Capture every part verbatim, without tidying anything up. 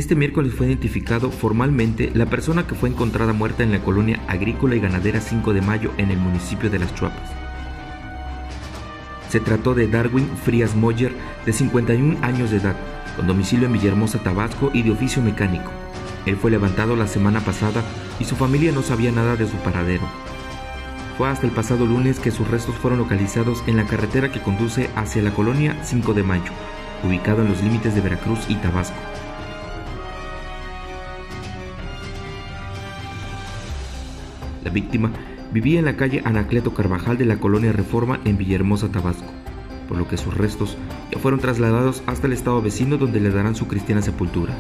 Este miércoles fue identificado formalmente la persona que fue encontrada muerta en la colonia agrícola y ganadera cinco de mayo en el municipio de Las Chuapas. Se trató de Darwin Frías Moller, de cincuenta y un años de edad, con domicilio en Villahermosa, Tabasco y de oficio mecánico. Él fue levantado la semana pasada y su familia no sabía nada de su paradero. Fue hasta el pasado lunes que sus restos fueron localizados en la carretera que conduce hacia la colonia cinco de mayo, ubicado en los límites de Veracruz y Tabasco. La víctima vivía en la calle Anacleto Carvajal de la colonia Reforma en Villahermosa, Tabasco, por lo que sus restos ya fueron trasladados hasta el estado vecino, donde le darán su cristiana sepultura.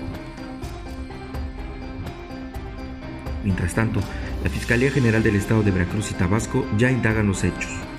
Mientras tanto, la Fiscalía General del Estado de Veracruz y Tabasco ya indagan los hechos.